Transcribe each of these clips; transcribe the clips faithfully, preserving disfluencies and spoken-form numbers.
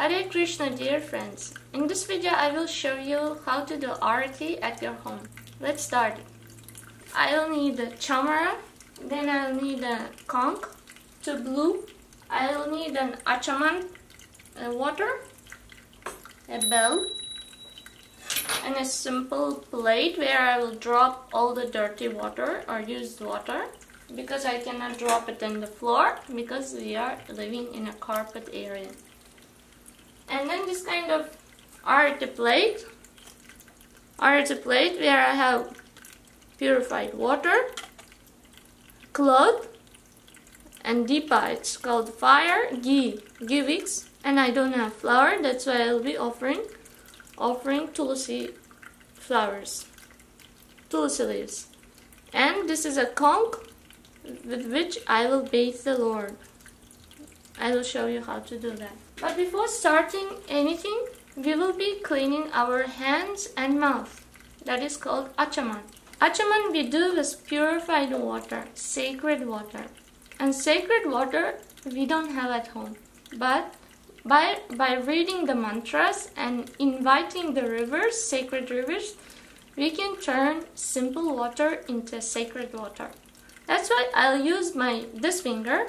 Hare Krishna, dear friends. In this video I will show you how to do Arati at your home. Let's start. I'll need a chamara, then I'll need a conch, two blue, I'll need an achaman, a water, a bell, and a simple plate where I will drop all the dirty water or used water, because I cannot drop it on the floor because we are living in a carpet area. And then this kind of Arati plate, Arati plate where I have purified water, cloth, and deepa, it's called fire, ghee, ghee wicks, and I don't have flour, that's why I'll be offering offering tulsi flowers, tulsi leaves. And this is a conch with which I will bathe the Lord. I will show you how to do that. But before starting anything, we will be cleaning our hands and mouth. That is called achaman. Achaman we do with purified water, sacred water. And sacred water we don't have at home. But by, by reading the mantras and inviting the rivers, sacred rivers, we can turn simple water into sacred water. That's why I'll use my this finger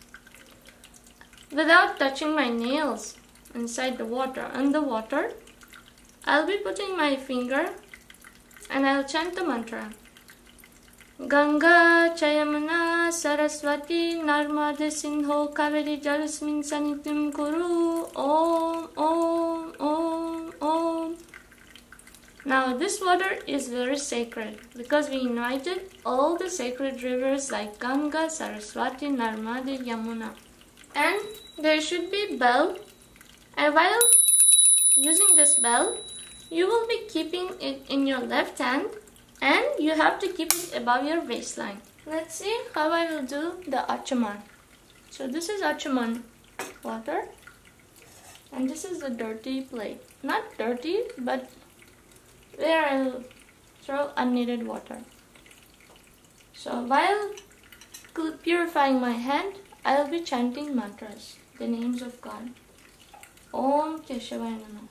without touching my nails inside the water. On the water, I'll be putting my finger and I'll chant the mantra. Ganga Chayamana Saraswati Narmada Sindho Kaveri Jalasmin Sanitim Kuru Om Om Om Om. Now this water is very sacred because we invited all the sacred rivers like Ganga, Saraswati, Narmada, Yamuna. And there should be bell, and while using this bell, you will be keeping it in your left hand and you have to keep it above your waistline. Let's see how I will do the achaman. So this is achaman water and this is the dirty plate. Not dirty, but where I will throw unneeded water. So while purifying my hand, I will be chanting mantras, the names of God. Om Keshavaya Namah.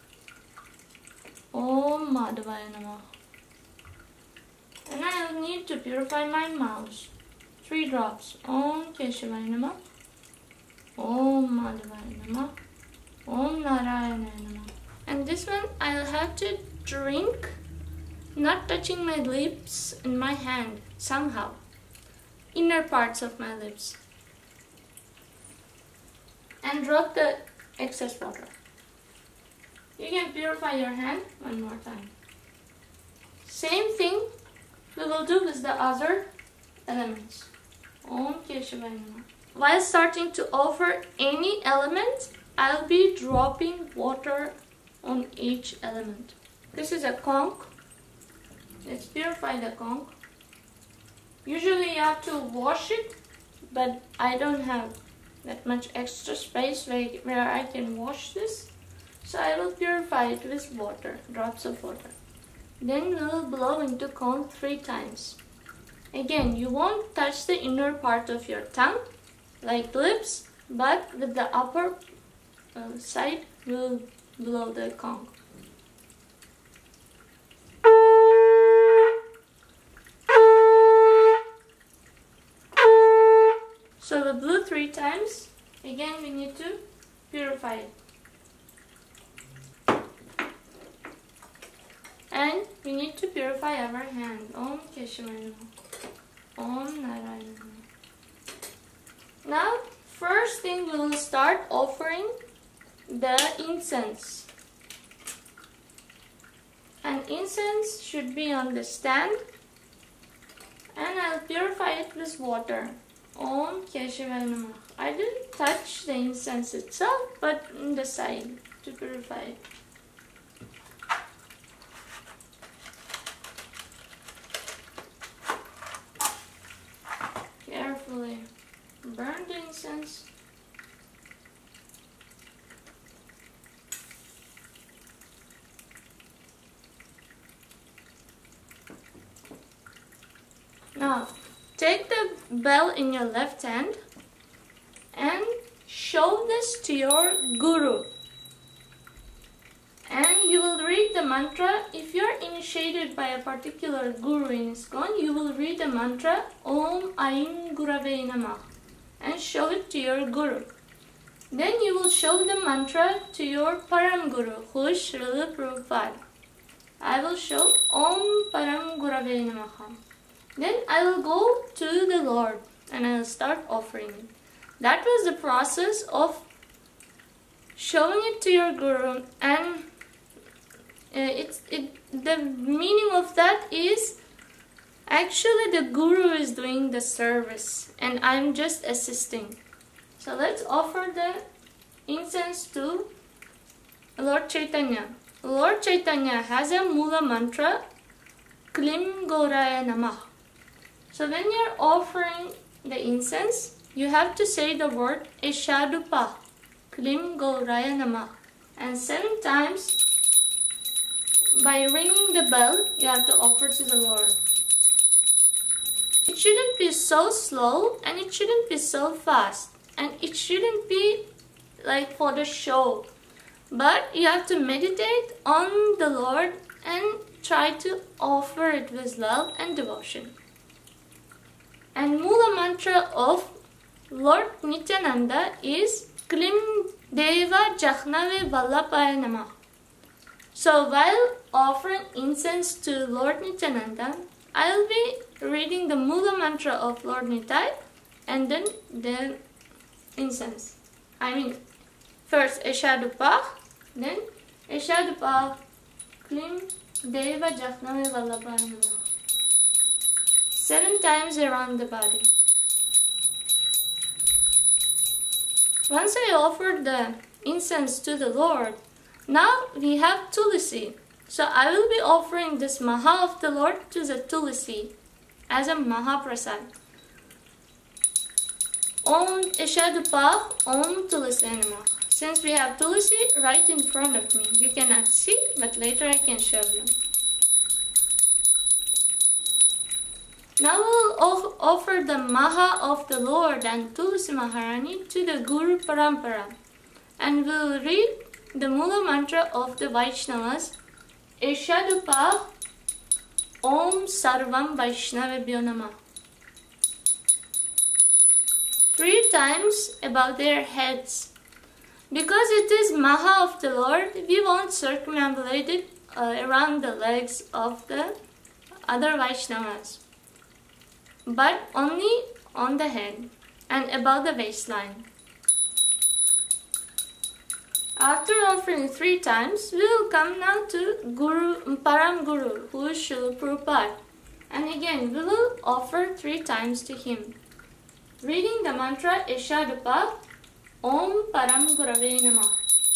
Om Madhavaya Namah. And I will need to purify my mouth. Three drops. Om Keshavaya Namah. Om Madhavaya Namah. Om Narayana Namah. And this one I'll have to drink, not touching my lips and my hand somehow. Inner parts of my lips. And drop the excess water. You can purify your hand one more time. Same thing we will do with the other elements. Om Keshavaya Namah. While starting to offer any element, I'll be dropping water on each element. This is a conch. Let's purify the conch. Usually you have to wash it, but I don't have that much extra space where, where I can wash this. So I will purify it with water, drops of water. Then we will blow into conch three times. Again, you won't touch the inner part of your tongue, like lips, but with the upper uh, side, we will blow the conch. So we blew three times. Again, we need to purify it. And we need to purify our hand. Om Keshavaya Namah. Om Narayana Namah. Now, first thing we will start offering the incense. And incense should be on the stand. And I'll purify it with water. Om Keshavaya Namah. I didn't touch the incense itself, but in the side to purify it. Carefully burn the incense. Now, take the bell in your left hand and show this to your guru. mantra, if you are initiated by a particular guru in ISKCON, you will read the mantra Om Aim Gurave Namah and show it to your guru. Then you will show the mantra to your Param Guru, who is Srila Prabhupada. I will show Om Param Gurave Namaha. Then I will go to the Lord and I will start offering it. That was the process of showing it to your guru, and uh, it's it. The meaning of that is actually the guru is doing the service and I'm just assisting. So let's offer the incense to Lord Chaitanya. Lord Chaitanya has a Mula mantra, Klim Gauraya Namah. So when you're offering the incense, you have to say the word Eshadupa, Klim Gauraya Namah. And seven times, by ringing the bell, you have to offer to the Lord. It shouldn't be so slow and it shouldn't be so fast. And it shouldn't be like for the show. But you have to meditate on the Lord and try to offer it with love and devotion. And Mula mantra of Lord Nityananda is Klim Deva Jahnave Vallabhaya Namah. So while offering incense to Lord Nityananda, I will be reading the Mula mantra of Lord Nitai and then the incense. I mean, first Eshadupa, then Eshadupa Klim Deva Jahnave Vallabhaya Namah. Seven times around the body. Once I offered the incense to the Lord, now we have Tulsi. So I will be offering this Maha of the Lord to the Tulsi as a Mahaprasad. Om Eshadupa Om Tulsi Namah. Since we have Tulsi right in front of me, you cannot see, but later I can show you. Now we'll offer the Maha of the Lord and Tulsi Maharani to the Guru Parampara, and we'll read the Mula mantra of the Vaishnavas, Eshadupa Om Sarvam Vaishnavebhyo Namah. Three times above their heads. Because it is Maha of the Lord, we won't circumambulate it uh, around the legs of the other Vaishnavas, but only on the head and above the waistline. After offering three times, we will come now to Guru, Param Guru, who is Srila Prabhupada. And again, we will offer three times to him. Reading the mantra Eshadupa Om Param Gurave Namah.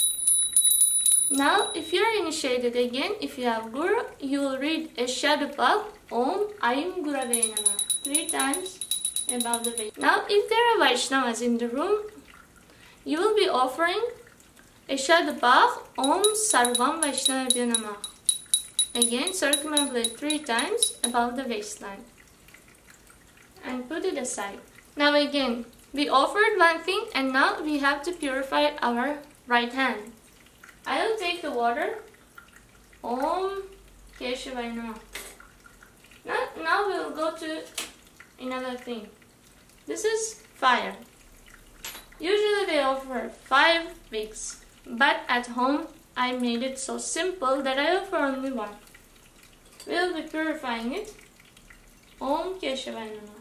Now, if you are initiated again, if you have Guru, you will read Eshadupa Om Aim Gurave Namah three times above the waist. Now, if there are Vaishnavas in the room, you will be offering Eshadupa Om Sarvam Vaishnavebhyo Namah. Again, circumambulate three times above the waistline and put it aside. Now again, we offered one thing and now we have to purify our right hand. I will take the water. Om Keshavaya Namah. Now, now we will go to another thing. This is fire. Usually they offer five wicks, but at home I made it so simple that I offer only one. We will be purifying it. Om Keshavaya Namah.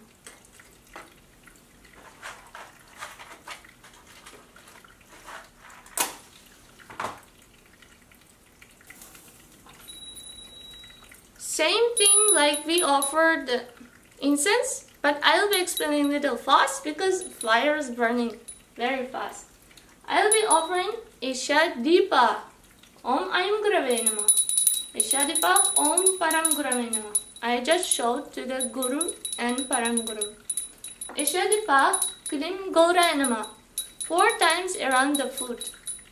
Same thing like we offered the incense, but I will be explaining a little fast because fire is burning very fast. I will be offering Eshadupa Om Aim Gurave Namah. Eshadupa Om Param Gurave Namah. I just showed to the Guru and Param Guru. Eshadupa Klim Gauraya Namah. Four times around the foot,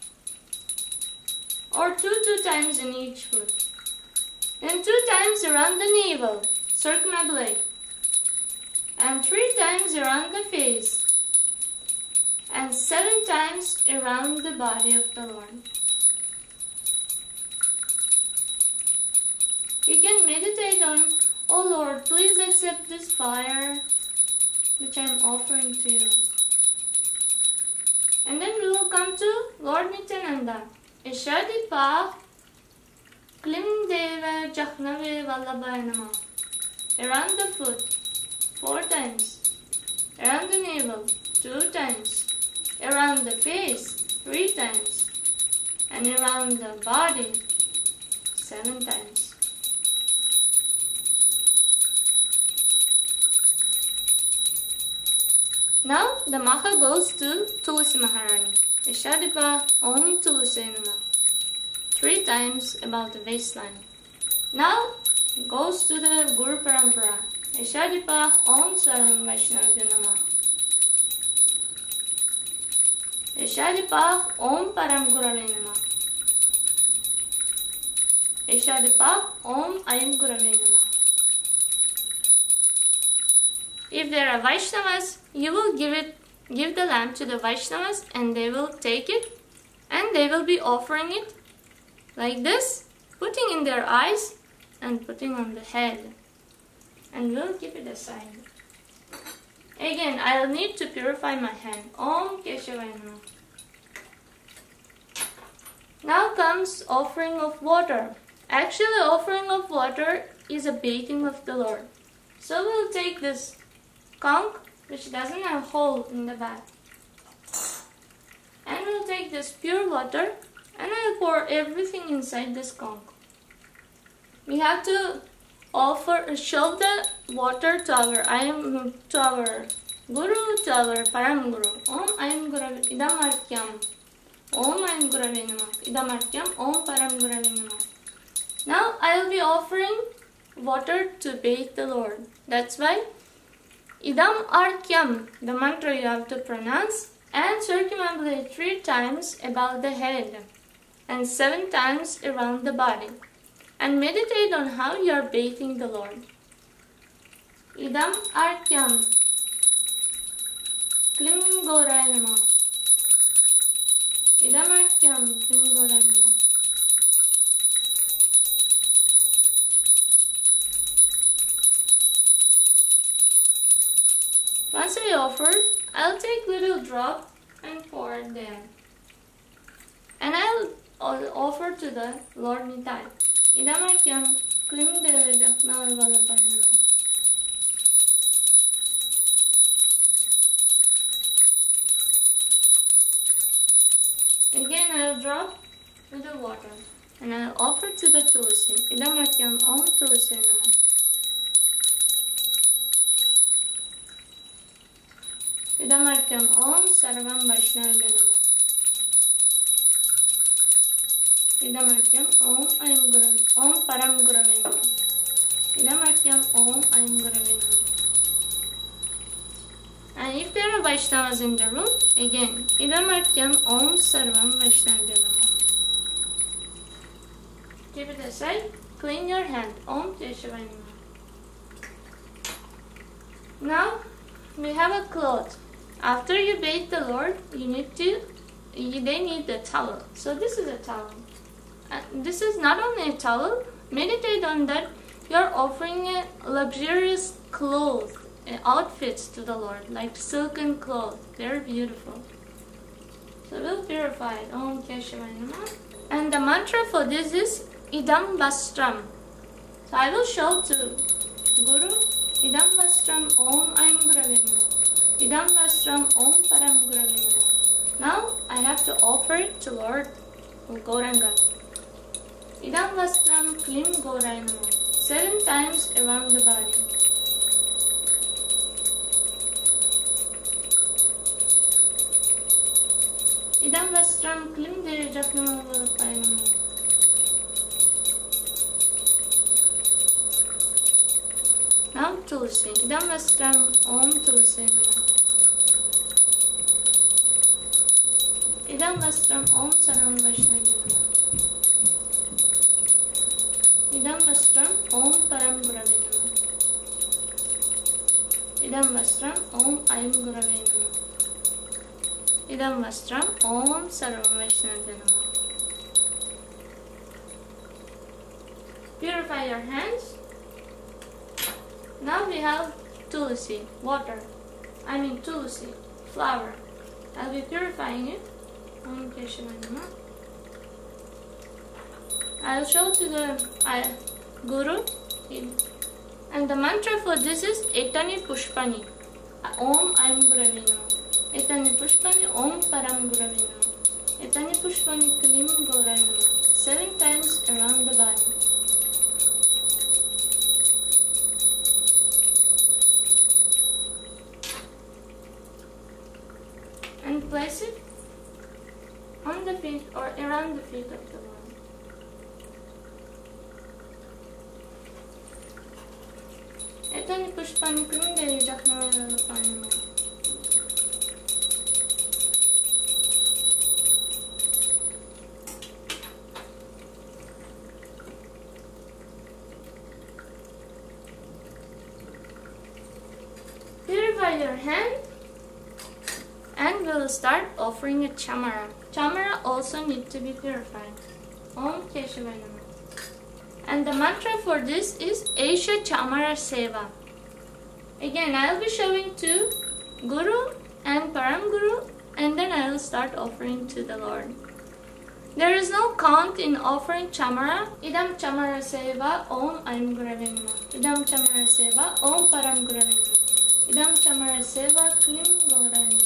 or two two times in each foot. Then two times around the navel, circumambulate, and three times around the face, and seven times around the body of the Lord. You can meditate on, oh Lord, please accept this fire which I am offering to you. And then we will come to Lord Nityananda. Ishadipa Klimdeva Jachnave Vallabhaya Namah. Around the foot, four times. Around the navel, two times. Around the face, three times. And around the body, seven times. Now the Maha goes to Tulsi Maharani. Ishadipa Om Tulsi Namah. Three times about the waistline. Now goes to the Guru Parampara. Ishadipa Om Sarvam Vaishnavya Namah. Ishadipa Om Param Gurave Namah. Ishadipa Om Ayam Gurave Namah. If there are Vaishnavas, you will give it, give the lamp to the Vaishnavas and they will take it and they will be offering it like this, putting in their eyes and putting on the head. And we'll keep it aside. Again, I'll need to purify my hand. Om Keshavaya Namah. Now comes offering of water. Actually, offering of water is a bathing of the Lord. So we'll take this conch, which doesn't have a hole in the back. And we'll take this pure water and I'll pour everything inside this conch. We have to offer, show the water to our Ayam, to our Guru, to our Param Guru. Om Ayam Gurave Idamarkyam. Om Ayam Gurave Namah. Idamarkyam Om Param Gurave Namah. Now I will be offering water to bathe the Lord. That's why Idam Arkyam, the mantra you have to pronounce and circumambulate three times about the head and seven times around the body. And meditate on how you are bathing the Lord. Idam Arkyam Klim Goraya Namah. Idam Arkyam Klim Goraya Namah. Once I offer, I'll take little drop and pour it there. And I'll offer to the Lord Nitai. Idamakyam Klim Deva Jachnava Vallabhaya Namah. Again, I'll drop with the water and I'll offer to the Tulsi. Idamakyam Om Tulsi Namah. Idamarkyam Om Sarvam Vaishnavya Namah. Idamarkyam Om Ayam Gurave Om Param Gurave Namah. Idamarkyam Om Ayam Gurave Namah. And if there are Vaishnavas in the room, again, Idamarkyam Om Sarvam Vaishnavya Namah. Keep it aside, clean your hand. Om Keshavaya Namah. Now, we have a cloth. After you bathe the Lord, you need to, you, they need the towel. So this is a towel. And this is not only a towel, meditate on that you are offering a luxurious clothes, outfits to the Lord, like silken clothes. They're beautiful. So we'll purify it. Om Keshavaya Namah. And the mantra for this is Idam Vastram. So I will show to Guru. Idam Vastram Om Ayam Gurave Namah. Idam Vastram Om Param Gurave Namah. Now I have to offer it to Lord Gauranga. Idam Vastram Klim Gauraya Namah. Seven times around the body. Idam Vastram Klim Deva Jachnava Vallabhaya Namah. Now Tulsi. Idam Vastram Om Tulsi Namah. Idam Vastram Om Sarvam Vaishnavya Namah. Idam Vastram Om Param Gurave Namah. Idam Vastram Om Ayam Gurave Namah. Idam Vastram Om Sarvam Vaishnavya Namah. Purify your hands. Now we have tulsi, water. I mean tulsi, flower. I'll be purifying it. Om Keshavaya Namah. I'll show to the uh, Guru. And the mantra for this is Etani Pushpani. Om Aim Gurave Namah. Etani Pushpani Om Param Gurave Namah. Etani Pushpani Klim Gauraya Namah. Seven times around the body. And place it on the feet or around the feet of the Lord. Etani Pushpani Klim Devi Jakhnavara Lapani Namah. Purify your hand and we'll start offering a chamara. Chamara also need to be purified. Om Keshavaya Namah. And the mantra for this is Esha Chamara Seva. Again, I'll be showing to Guru and Param Guru and then I'll start offering to the Lord. There is no count in offering chamara. Idam Chamara Seva Om Aim Gurave Namah. Idam Chamara Seva Om Param Gurave Namah. Idam Chamara Seva Klim Gauraya Namah.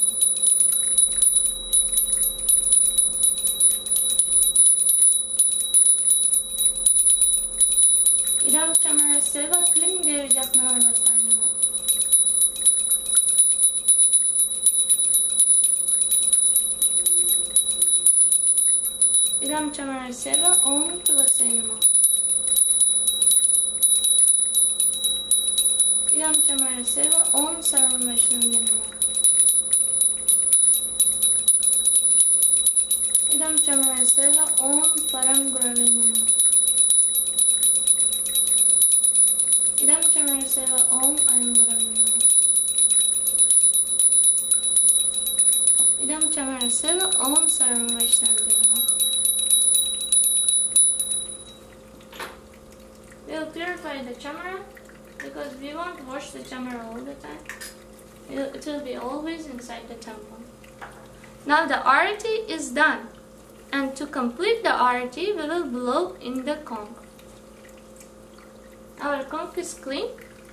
Idam Chamara Seva Klim Devi Jakhnavara Lapani Namah. Idam Chamara Seva Om Tulase Namah. Idam Chamara Seva Om Sarvam Vaishnavya Namah. Idam Chamara Seva Om Param Gurave Namah. Idam Chamara Seva Om Aim Gurave Namah. Idam Chamara Seva Om Sarvam Vaishnavya Namah. We'll purify the chamara because we won't wash the chamara all the time. It will be always inside the temple. Now the Arati is done. And to complete the Arati, we will blow in the conch. Our conch is clean.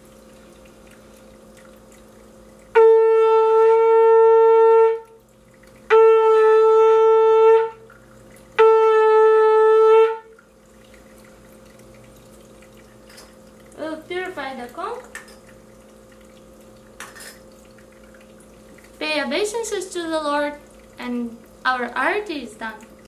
We will purify the conch. Pay obeisances to the Lord and our Arati is done.